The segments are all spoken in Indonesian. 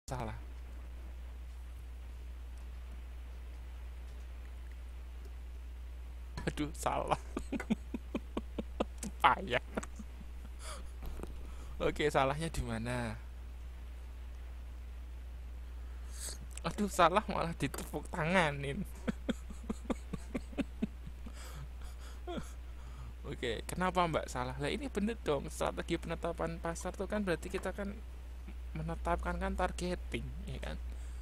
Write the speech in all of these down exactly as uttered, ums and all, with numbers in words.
Salah. Aduh, salah. Payah. Oke, salahnya di mana? Aduh, salah malah ditepuk tanganin. Oke, kenapa Mbak salah? Lah ini bener dong, strategi penetapan pasar tuh kan berarti kita kan menetapkan kan targeting, ya kan?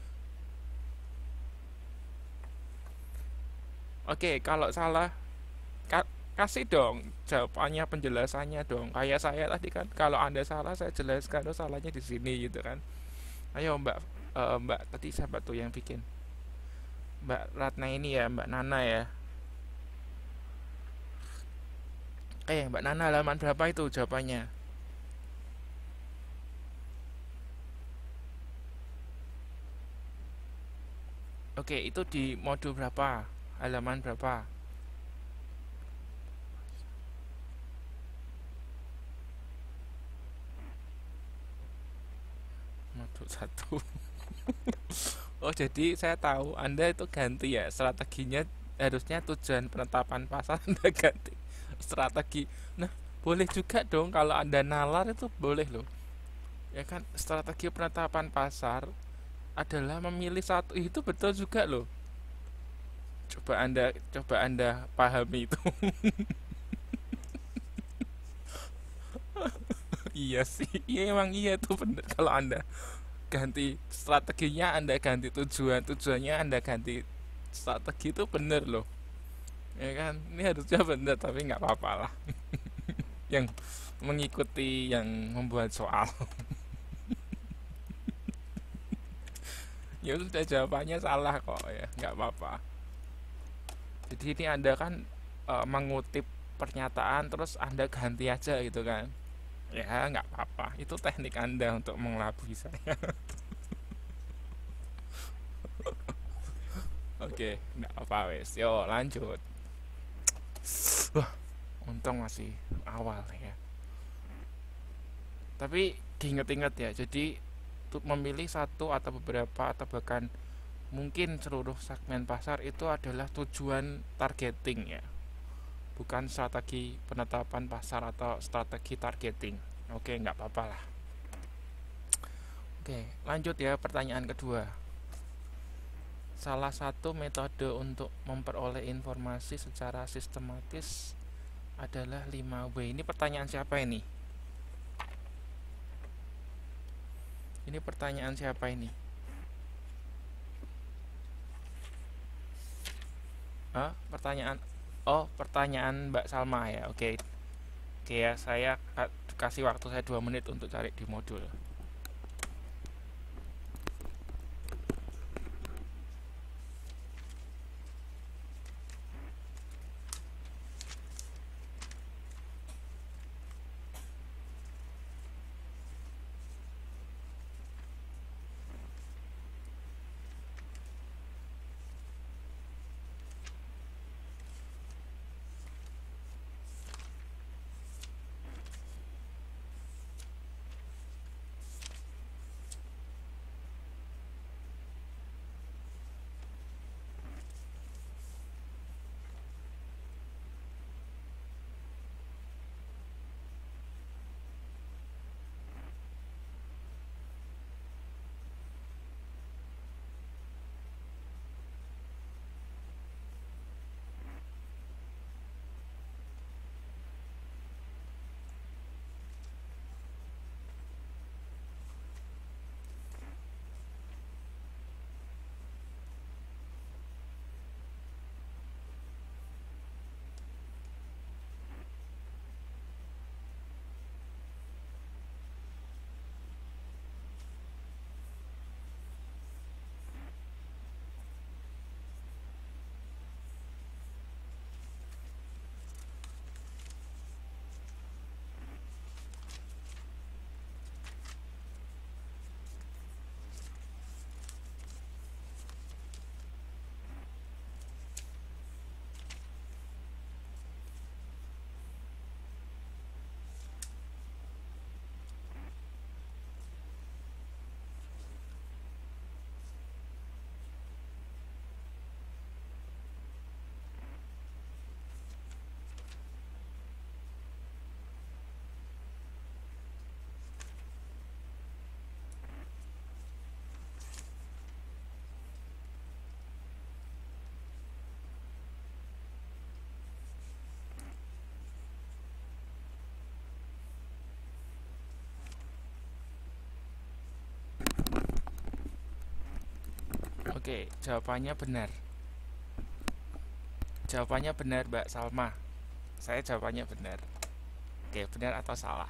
Oke, kalau salah ka- kasih dong jawabannya, penjelasannya dong. Kayak saya tadi kan, kalau Anda salah saya jelaskan tuh salahnya di sini gitu kan. Ayo Mbak, eh, Mbak tadi siapa tuh yang bikin? Mbak Ratna ini ya, Mbak Nana ya. Eh, Mbak Nana halaman berapa itu jawabannya? Oke, itu di modul berapa? Halaman berapa? Modul satu. Oh, jadi saya tahu Anda itu ganti ya strateginya, harusnya tujuan penetapan pasar Anda ganti strategi. Nah, boleh juga dong kalau Anda nalar itu boleh loh. Ya kan, strategi penetapan pasar adalah memilih satu, itu betul juga loh. Coba Anda coba Anda pahami itu. Iya sih, iya emang iya tuh bener kalau Anda ganti strateginya, Anda ganti tujuan, tujuannya Anda ganti strategi, itu bener loh, ya kan? Ini harusnya bener tapi nggak apa-apa lah, yang mengikuti yang membuat soal. Ya sudah, jawabannya salah kok, ya nggak apa-apa. Jadi ini Anda kan eh, mengutip pernyataan terus Anda ganti aja gitu kan, ya nggak apa-apa, itu teknik Anda untuk mengelabui saya. Oke, nggak apa wes, yo lanjut. Wah, untung masih awal ya. Tapi diingat-ingat ya, jadi untuk memilih satu atau beberapa atau bahkan mungkin seluruh segmen pasar itu adalah tujuan targeting ya, bukan strategi penetapan pasar atau strategi targeting. Oke, nggak apa-apa lah. Oke, lanjut ya, pertanyaan kedua. Salah satu metode untuk memperoleh informasi secara sistematis adalah lima W. Ini pertanyaan siapa ini? Ini pertanyaan siapa ini? Hah? Pertanyaan. Oh, pertanyaan Mbak Salma ya. Oke. Oke ya, saya kasih waktu saya dua menit untuk cari di modul. Oke, jawabannya benar. Jawabannya benar, Mbak Salma. Saya jawabannya benar. Oke, benar atau salah?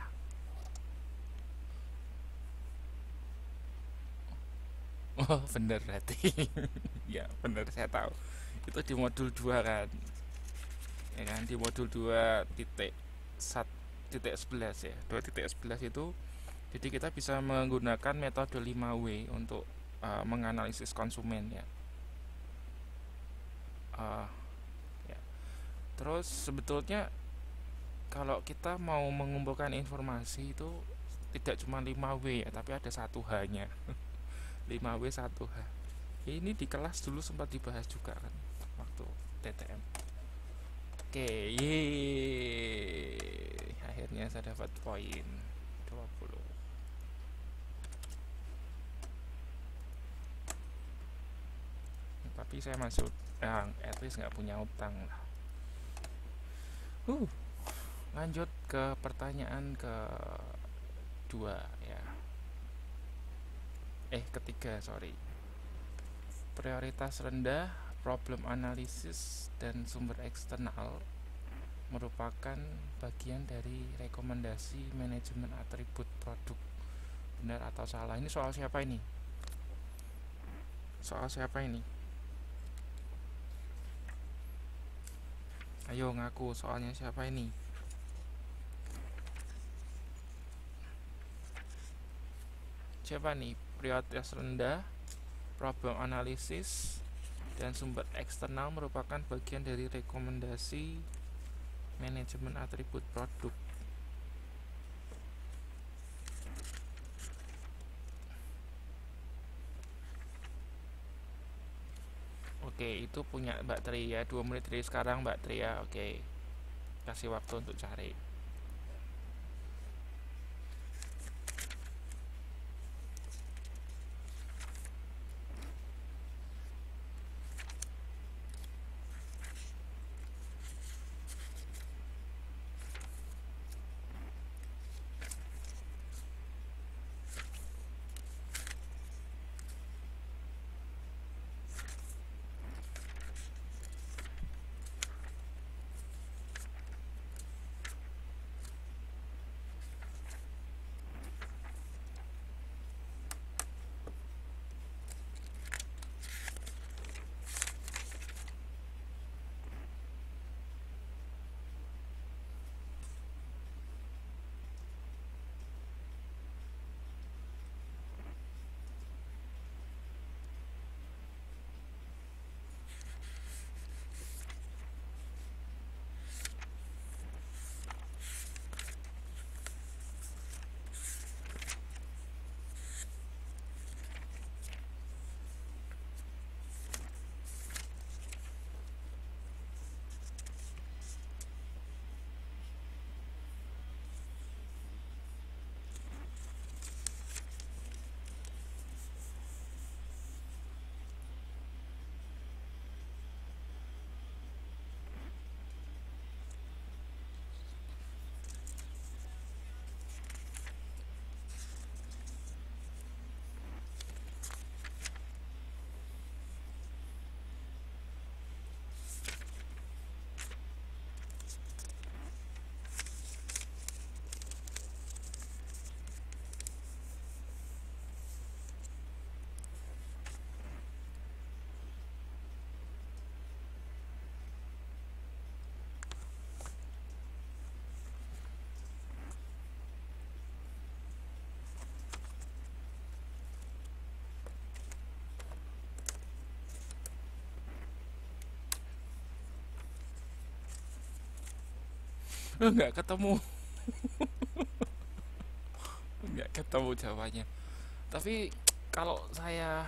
Oh, benar berarti. Ya, benar, saya tahu. Itu di modul dua kan. Ya kan, di modul dua titik satu titik sebelas ya. dua titik sebelas itu jadi kita bisa menggunakan metode lima W untuk uh, menganalisis konsumen ya. Uh, ya. Terus sebetulnya kalau kita mau mengumpulkan informasi itu tidak cuma lima W ya, tapi ada satu H-nya. lima W satu H. Ini di kelas dulu sempat dibahas juga kan waktu T T M. Oke, yeay. Akhirnya saya dapat poin dua puluh. Tapi saya masuk eh, at least nggak punya utang lah. Uh, lanjut ke pertanyaan kedua ya. Eh, ketiga, sorry. Prioritas rendah, problem analisis, dan sumber eksternal merupakan bagian dari rekomendasi manajemen atribut produk. Benar atau salah? Ini soal siapa ini? Soal siapa ini? Ayo ngaku, soalnya siapa ini? Siapa nih? Prioritas rendah, problem analisis, dan sumber eksternal merupakan bagian dari rekomendasi manajemen atribut produk. Oke, itu punya Mbak Tri ya. Dua menit dari sekarang Mbak Tri ya. Oke, kasih waktu untuk cari. Nggak ketemu. Nggak ketemu jawabannya. Tapi kalau saya,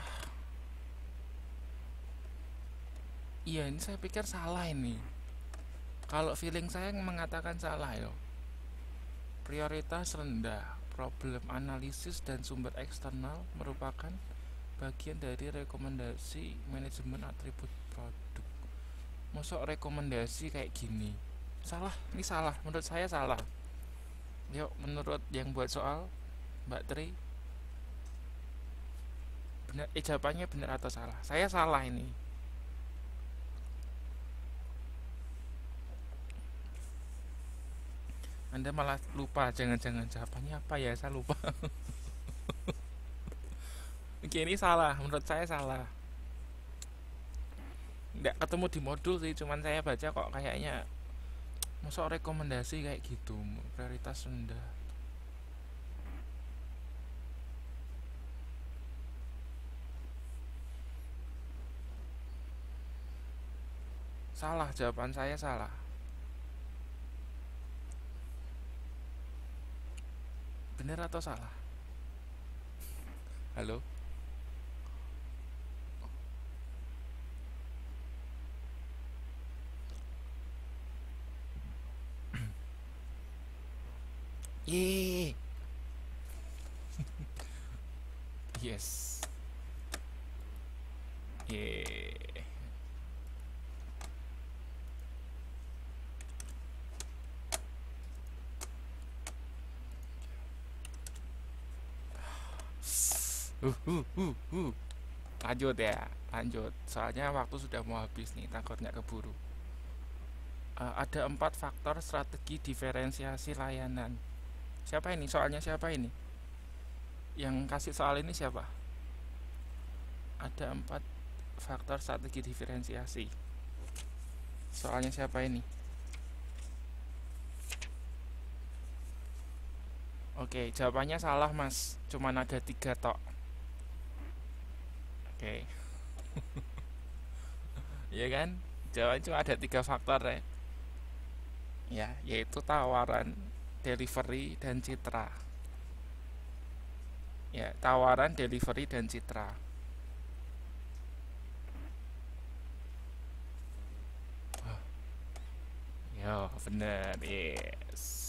iya ini saya pikir salah ini. Kalau feeling saya mengatakan salah ya. Prioritas rendah, problem analisis dan sumber eksternal merupakan bagian dari rekomendasi manajemen atribut produk. Masuk rekomendasi kayak gini. Salah, ini salah. Menurut saya salah. Yuk, menurut yang buat soal, Mbak Tri, benar, eh jawabannya benar atau salah? Saya salah ini. Anda malah lupa, jangan-jangan jawabannya apa ya? Saya lupa. Oke, ini salah, menurut saya salah. Nggak ketemu di modul sih, cuman saya baca kok kayaknya masuk rekomendasi kayak gitu, prioritas rendah. Salah, jawaban saya salah. Benar atau salah? Halo? Yeay. Yes. Yeay. Uh, uh, uh, uh. Lanjut ya, lanjut. Soalnya waktu sudah mau habis nih, takut nggak keburu. Uh, ada empat faktor strategi diferensiasi layanan. Siapa ini? Soalnya siapa ini? Yang kasih soal ini siapa? Ada empat faktor strategi diferensiasi. Soalnya siapa ini? Oke, jawabannya salah mas. Cuman ada tiga tok. Oke. Iya kan? Jawabannya cuma ada tiga faktor ya. Ya, yaitu tawaran, delivery, dan citra. Ya, tawaran, delivery, dan citra. Oh, yo, bener, yes.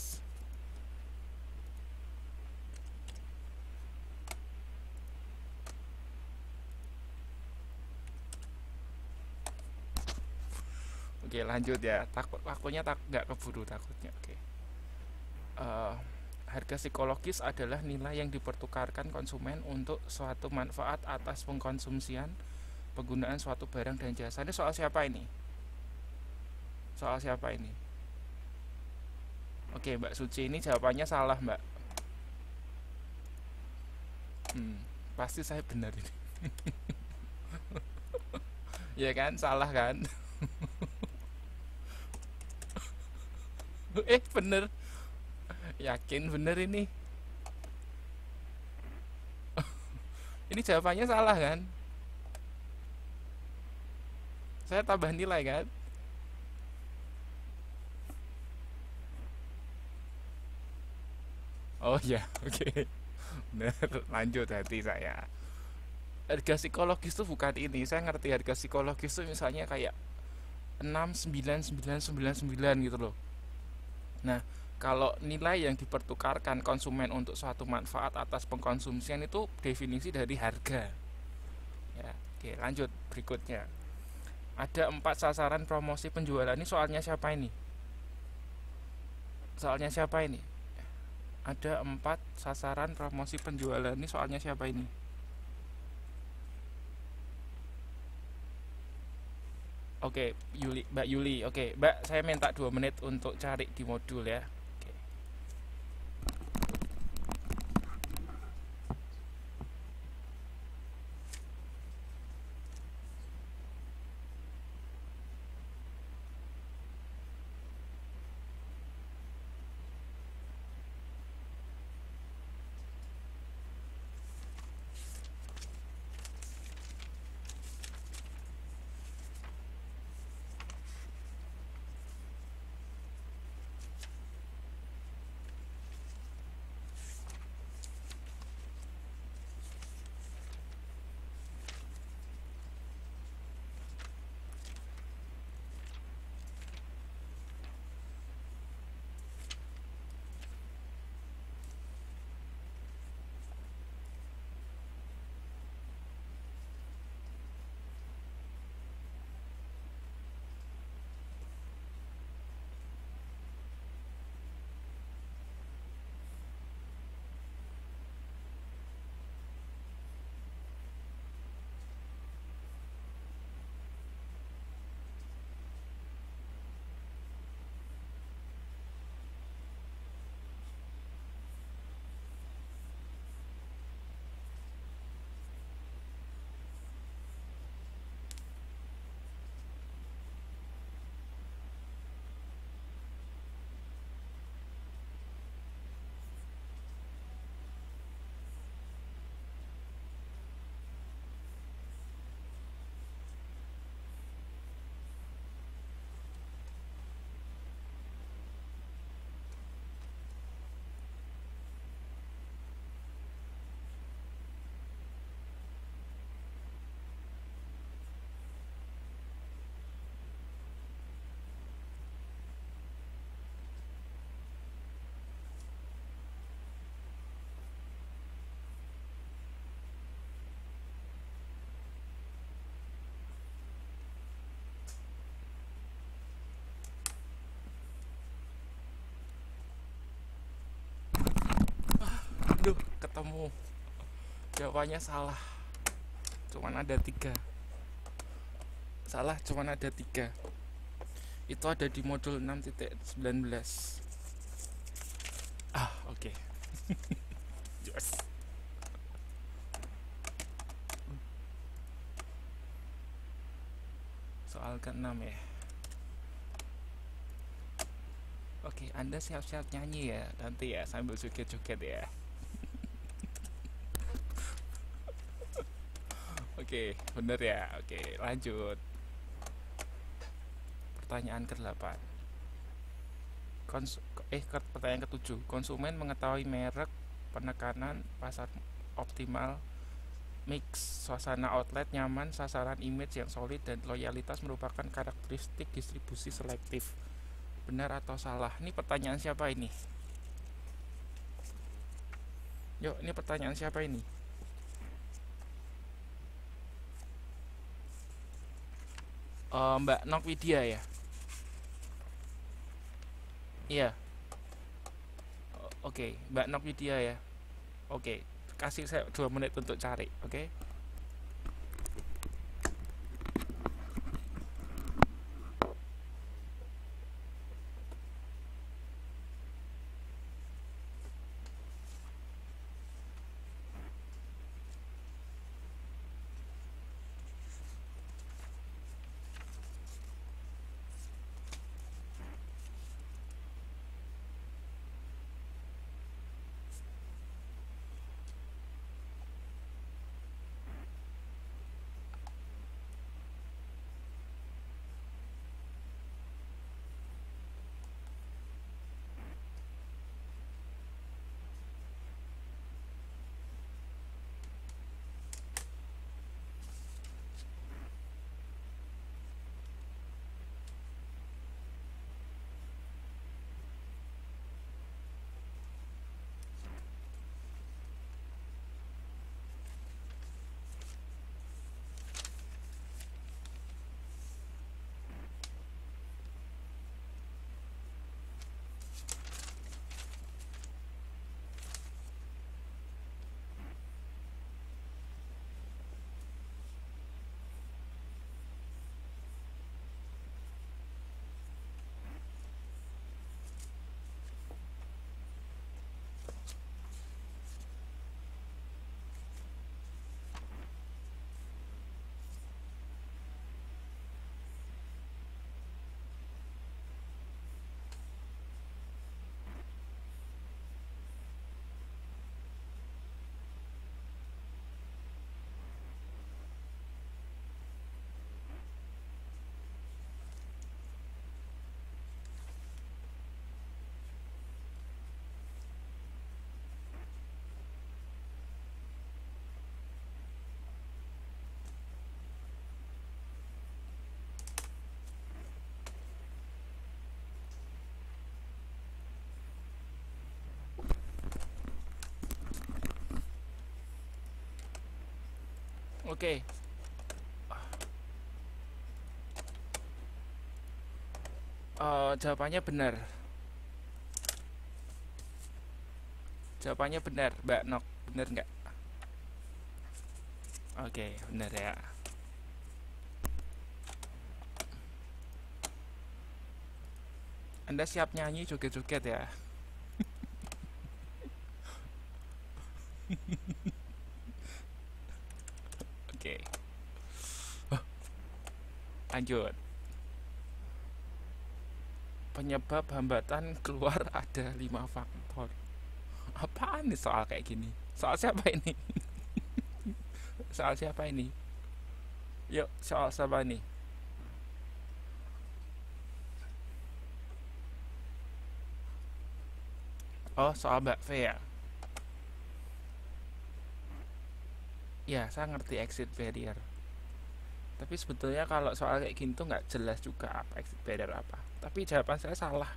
Oke, lanjut ya. Takut waktunya tak nggak keburu takutnya. Oke. Eh, harga psikologis adalah nilai yang dipertukarkan konsumen untuk suatu manfaat atas pengkonsumsian penggunaan suatu barang dan jasa. Ini soal siapa ini? Soal siapa ini? Oke, Mbak Suci, ini jawabannya salah, Mbak. Hmm, pasti saya benar ini. Ya kan, salah kan? Eh, bener. Yakin bener ini? Ini jawabannya salah kan? Saya tambah nilai kan? Oh ya, oke. Bener, lanjut hati saya. Harga psikologis itu bukan ini. Saya ngerti harga psikologis itu misalnya kayak enam sembilan sembilan sembilan sembilan gitu loh. Nah, kalau nilai yang dipertukarkan konsumen untuk suatu manfaat atas pengkonsumsian itu definisi dari harga. Ya, oke, lanjut berikutnya. Ada empat sasaran promosi penjualan. Ini soalnya siapa ini? Soalnya siapa ini? Ada empat sasaran promosi penjualan. Ini soalnya siapa ini? Oke, Yuli, Mbak Yuli. Oke, Mbak, saya minta dua menit untuk cari di modul ya. Oke. ketemu. Jawabannya salah. Cuman ada tiga. Salah cuman ada tiga. Itu ada di modul enam titik sembilan belas. Ah, oke. Okay. Yes. Soal keenam ya. Oke, Anda siap-siap nyanyi ya nanti ya sambil joget-joget ya. Oke, bener ya. Oke, lanjut. Pertanyaan kedelapan. Kons eh pertanyaan ketujuh. Konsumen mengetahui merek, penekanan pasar optimal, mix, suasana outlet nyaman, sasaran image yang solid, dan loyalitas merupakan karakteristik distribusi selektif. Benar atau salah? Ini pertanyaan siapa ini? Yuk, ini pertanyaan siapa ini? Uh, Mbak Nokwidia ya? Iya. Oke, okay. Mbak Nokwidia ya. Oke, okay. Kasih saya dua menit untuk cari, oke? Okay? Oke. Uh, jawabannya benar. Jawabannya benar, Mbak Nok. Benar nggak? Oke, benar ya. Anda siap nyanyi joget-joget ya? Oke. Lanjut. Penyebab hambatan keluar ada lima faktor. Apaan nih soal kayak gini? Soal siapa ini? Soal siapa ini? Yuk, soal siapa ini? Oh, soal Mbak V ya? Ya, saya ngerti exit barrier. Tapi sebetulnya kalau soal kayak gini tuh nggak jelas juga apa exit barrier apa. Tapi jawaban saya salah.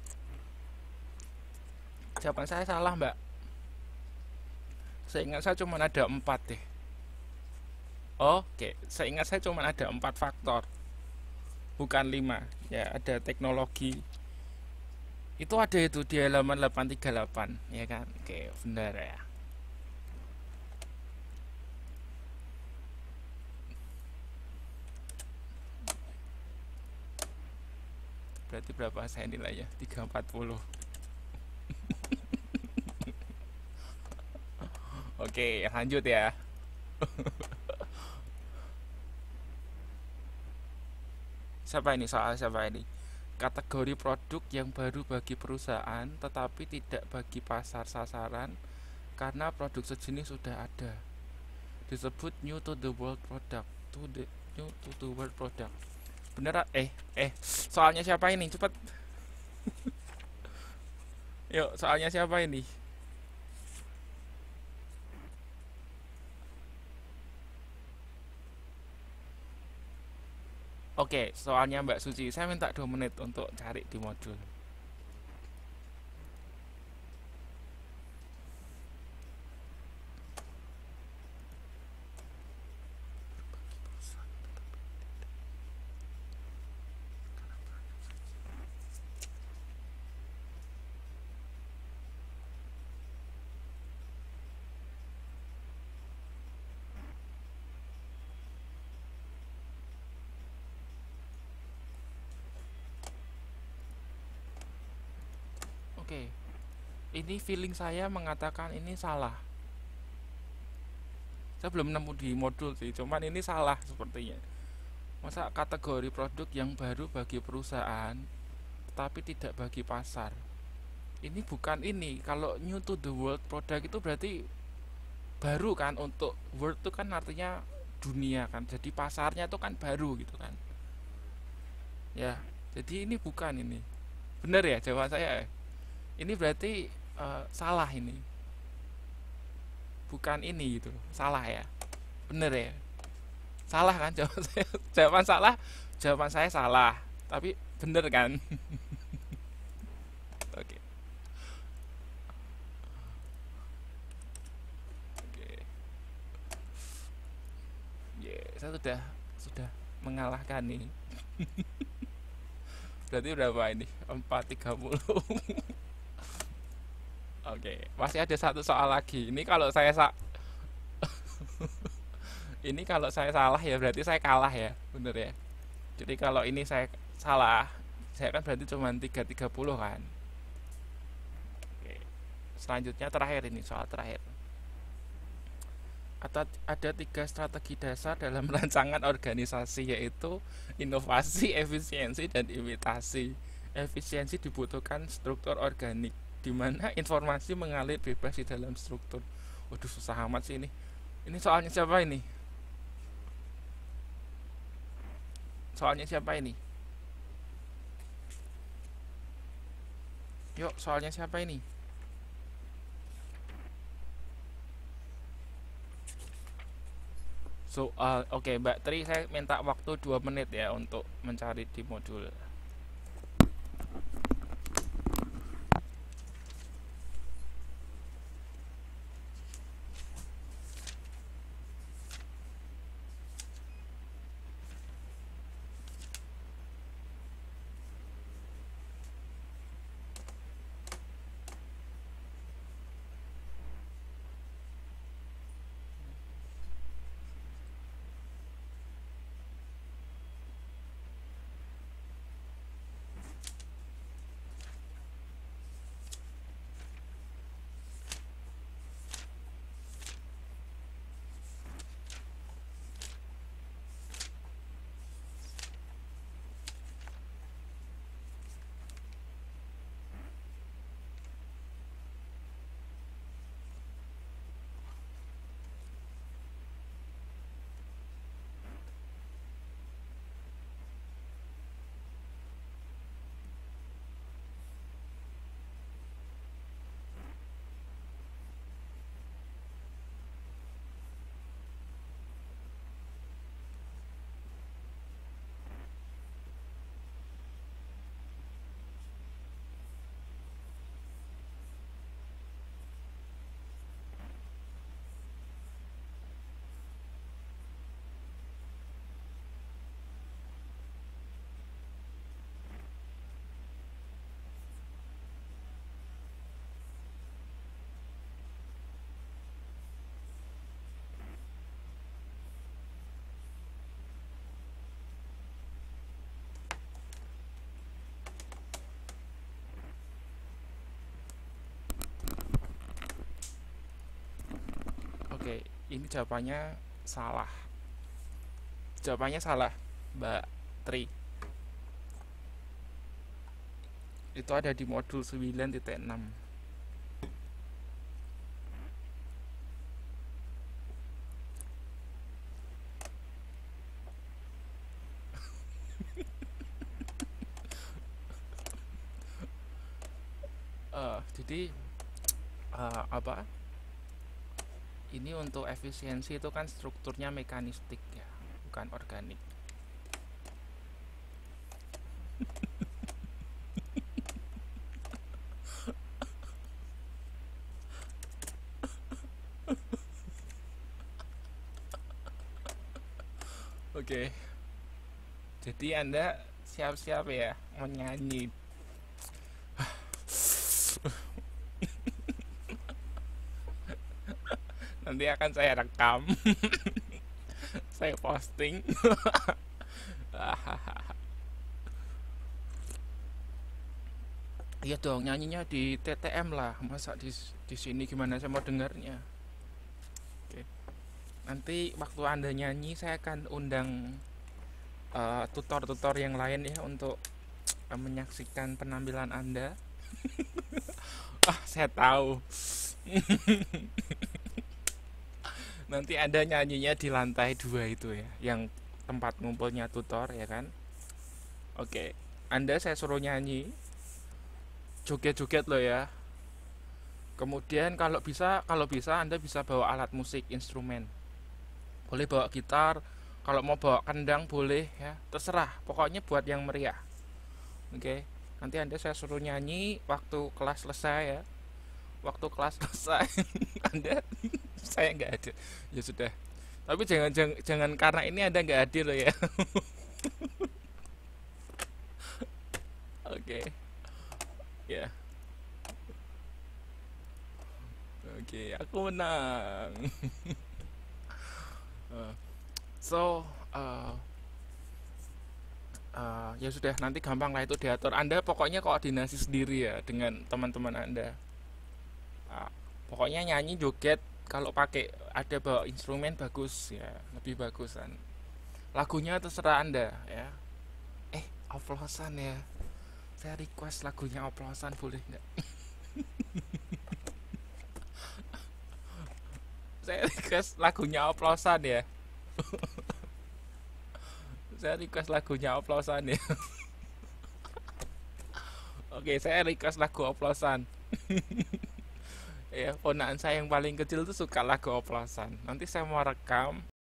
Jawaban saya salah, Mbak. Saya ingat saya cuma ada empat deh. Oh, oke, saya ingat saya cuma ada empat faktor, bukan lima. Ya, ada teknologi. Itu ada itu di halaman delapan tiga delapan, ya kan? Oke, benar ya. Berarti berapa saya nilainya? tiga ratus empat puluh. Oke, lanjut ya. Siapa ini? Soal siapa ini? Kategori produk yang baru bagi perusahaan tetapi tidak bagi pasar sasaran karena produk sejenis sudah ada. Disebut new to the world product. To the new to the world product. Bener? Eh, eh, soalnya siapa ini? Cepat. Yuk, soalnya siapa ini? Oke, soalnya Mbak Suci. Saya minta dua menit untuk cari di modul. Oke, ini feeling saya mengatakan ini salah. Saya belum nemu di modul sih, cuman ini salah sepertinya. Masa kategori produk yang baru bagi perusahaan, tapi tidak bagi pasar. Ini bukan ini. Kalau new to the world product itu berarti baru kan, untuk world itu kan artinya dunia kan. Jadi pasarnya itu kan baru gitu kan. Ya, jadi ini bukan ini. Bener ya jawaban saya? Ya? Ini berarti eh, salah ini. Bukan ini gitu. Salah ya. Bener ya? Salah kan jawaban saya? Jawaban salah. Jawaban saya salah. Tapi bener kan? Oke. Oke. Yeah, saya sudah sudah mengalahkan ini. Berarti berapa ini? Empat tiga puluh. Oke, masih ada satu soal lagi. Ini kalau saya sa ini kalau saya salah ya berarti saya kalah ya, bener ya. Jadi kalau ini saya salah, saya kan berarti cuma tiga ratus tiga puluh kan. Oke. Selanjutnya terakhir ini soal terakhir. Ada, ada tiga strategi dasar dalam rancangan organisasi, yaitu inovasi, efisiensi, dan imitasi. Efisiensi dibutuhkan struktur organik di mana informasi mengalir bebas di dalam struktur. Waduh, susah amat sih ini. Ini soalnya siapa ini? Soalnya siapa ini? Yuk, soalnya siapa ini? Soal, oke Mbak Tri, saya minta waktu dua menit ya untuk mencari di modul. ini jawabannya salah. Jawabannya salah, Mbak Tri. Itu ada di modul sembilan titik enam. Uh, jadi uh, apa? Ini untuk efisiensi itu kan strukturnya mekanistik ya, bukan organik. Oke. Jadi Anda siap-siap ya menyanyi. Nanti akan saya rekam. Saya posting. Iya dong, nyanyinya di T T M lah. Masa di di sini gimana saya mau dengarnya? Oke. Nanti waktu Anda nyanyi saya akan undang uh, tutor-tutor yang lain ya untuk uh, menyaksikan penampilan Anda. Ah, saya tahu. Nanti Anda nyanyinya di lantai dua itu ya, yang tempat ngumpulnya tutor ya kan. Oke, Anda saya suruh nyanyi, joget-joget loh ya. Kemudian kalau bisa, kalau bisa Anda bisa bawa alat musik, instrumen. Boleh bawa gitar, kalau mau bawa kendang boleh ya, terserah. Pokoknya buat yang meriah. Oke, nanti Anda saya suruh nyanyi waktu kelas selesai ya. Waktu kelas selesai Anda saya nggak ada ya sudah, tapi jangan jangan, jangan karena ini Anda nggak hadir loh ya. Oke ya, oke aku menang. Uh, so uh, uh, ya sudah, nanti gampang lah itu diatur. Anda pokoknya koordinasi sendiri ya dengan teman-teman Anda. Uh, pokoknya nyanyi joget, kalau pakai ada bawa instrumen bagus ya, lebih bagusan. Lagunya terserah Anda ya. Eh, oplosan ya. Saya request lagunya oplosan, boleh nggak? Saya request lagunya oplosan ya. Saya request lagunya oplosan ya. Oke, saya request lagu oplosan. Ya, ponaan saya yang paling kecil tuh suka lagu oplosan. Nanti saya mau rekam,